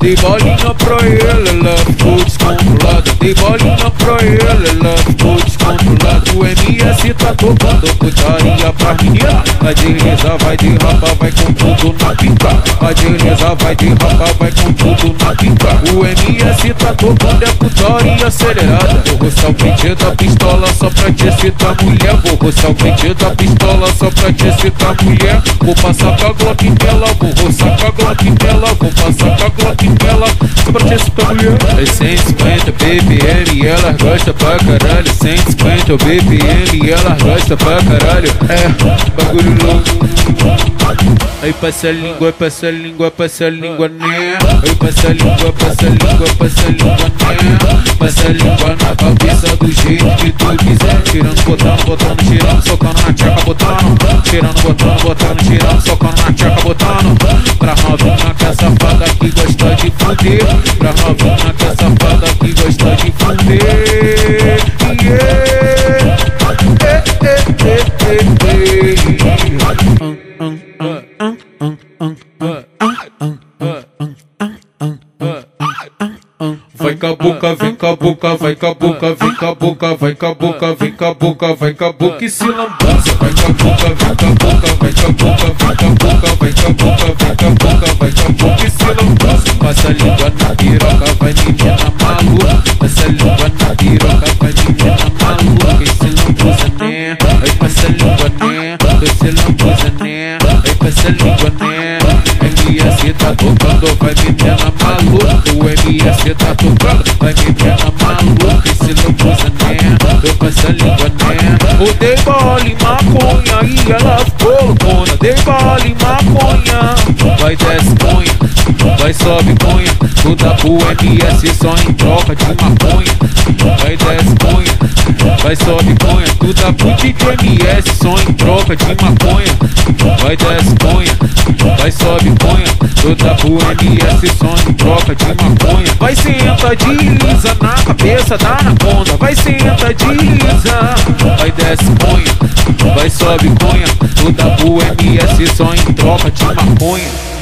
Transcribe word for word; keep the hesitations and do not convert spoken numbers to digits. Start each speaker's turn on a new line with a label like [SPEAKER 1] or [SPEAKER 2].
[SPEAKER 1] dei bolinha pra ele, ela ficou descontrolada. Dei bolinha pra ele, ela ficou descontrolada. O M S tá tocando putaria pra menina. Vai deslizar, vai derrapar, vai com tudo na pica. Vai deslizar, vai derrapar, vai com tudo na pica. O M S tá tocando é putaria acelerada. Vou roçar o pente da pistola só pra te excitar, mulher. Vou roçar o pente da pistola só pra te excitar, mulher. Vou passar com a Glock nela, vou roçar com a Glock nela. Vou passar com a Glock nela só pra te excitar, mulher. É cento e cinquenta B P M e ela gosta pra caralho. cento e cinquenta B P M e ela gosta pra caralho. É, bagulho louco. Aí passa a língua, passa a língua, passa a língua, né? Aí passa a língua, passa a língua, passa a língua, né? Passa a língua na cabeça do jeito que tu quiser. Tirando, botando, botando, tirando, socando na tcheca, botando. Tirando, botando, botando, tirando, socando na tcheca, botando. Pra novinha que é safada que gosta de fuder. Pra novinha que é safada que gosta de fuder. Yeah. Vai com a boca, vem com a boca, vai com a boca, vem com a boca, vai com a boca, vem com a boca, vai com a boca e se lambuza. Vai com a boca, vem com a boca, vai com a boca, vem com a boca, vai com a boca, vem com a boca, vai com a boca e se lambuza. Passa a língua na piroca, vai menina maluca. Passa a língua na piroca, vai menina maluca e se lambuza, né? Aí passa a língua, né? Tu se lambuza, né? Aí passa a língua, né? M S tá tocando, vai menina maluca. O M S tá tocando, vai menina maluca e se lambuza, né? Eu passo a língua, né? Eu dei bola e maconha e ela ficou loucona. Dei bola e maconha. Vai desce conha, vai sobe conha. Toda pro M S só em troca de maconha. Vai desce conha, vai sobe conha. Toda pro D J M S só em troca de maconha. Vai desce conha, vai sobe conha. Toda pro M S só em troca de maconha. Vai senta desliza na cabeça da anaconda. Vai senta desliza, vai desce conha, vai sobe conha. Toda pro M S só em troca de maconha.